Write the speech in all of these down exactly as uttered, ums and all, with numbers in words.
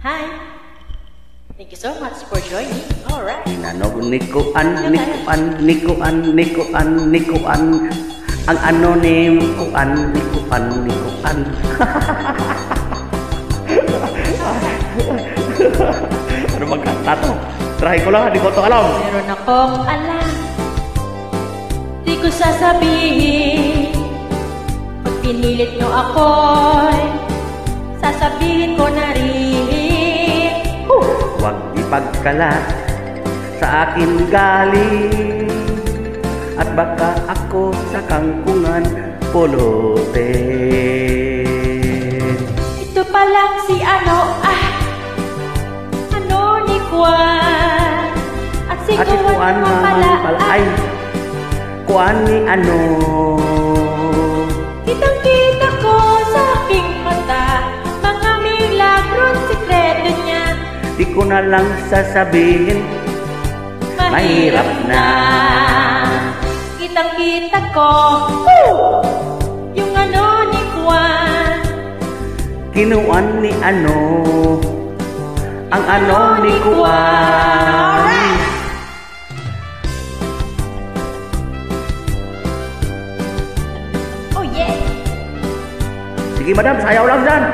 Hi. Thank you so much for joining. All right. Inanog nikuan, nikuan, nikuan, nikuan, nikuan. Ang anonim kuan, nikuan, nikuan. Ano magkanta to? Try ko lang, di ko to alam. Meron akong alam, di ko sasabihin. Pag pinilit nyo ako'y sasabihin ko na rin. Huwag ipagkalat sa akin galing, at baka ako sa kangkungan pulutin. Ito pa lang si ano, ah, ano ni Juan. At si At si Juan Juan naman naman pala, pala ah, ay Juan ni ano. kitang-kita ko sa aking mata mga milagros sikreto niya. Di ko na lang sasabihin, mahirap na. Kitang-kita ko, woo! Yung ano ni Juan. Kinuan ni ano, ang ano ni Juan. Oh yeah! Sige madam, sayaw lang dyan.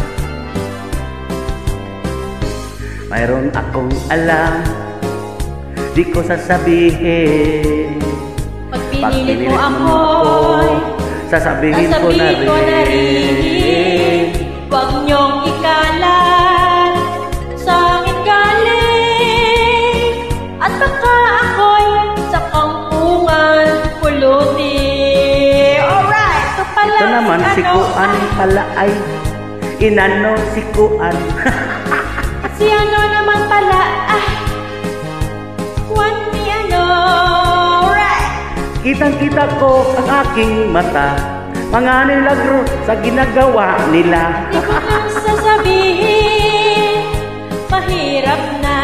Mayroon akong alam, di ko sasabihin. Pag pinilit mo ako'y sasabihin, sasabihin ko na rin. Huwag niyong ikalat sa akin galing, at baka ako'y sa kangkungan pulutin. Alright! Ito pala Ito naman si ano, Kuan pala ay inano si Kuan. si ano naman pala, ah, Juan ni ano. Alright! Kitang-kita ko ang aking mata, mga nilagro sa ginagawa nila. Di ko nang sasabihin, mahirap na.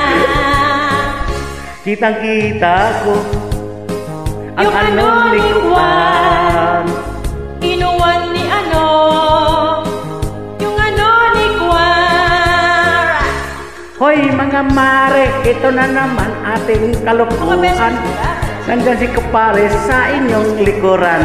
Kitang-kita ko ang Yung ano ano ni ni Kuan. Inuwan ni ano, yung ano ni Juan. Hoy mga mare, ito na naman ating Mga kalukuhan. beses, Nandyan si Kapare sa inyong likuran.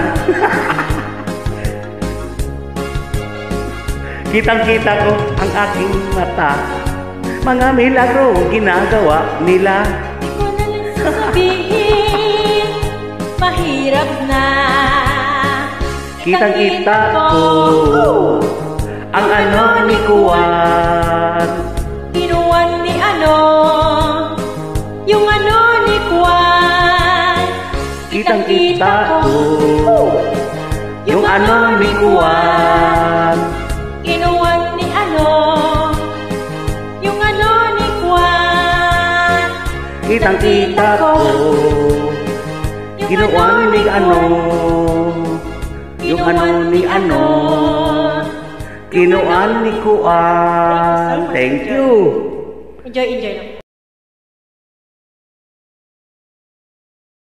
Kitang-kita ko ang aking mata, mga milagro ginagawa nila. di ko na lang sasabihin, mahirap na. Kitang-kita ko ang ano ni Kuan. Inuwan ni ano, yung ano ni Juan. Kitang-kita ko yung ano ni Kuan. Inuwan ni ano, yung ano ni Juan. Kitang-kita ko kinuan ni ano, yung ano ni ano, kinuan ni Kuan. Thank you. Enjoy, enjoy lang.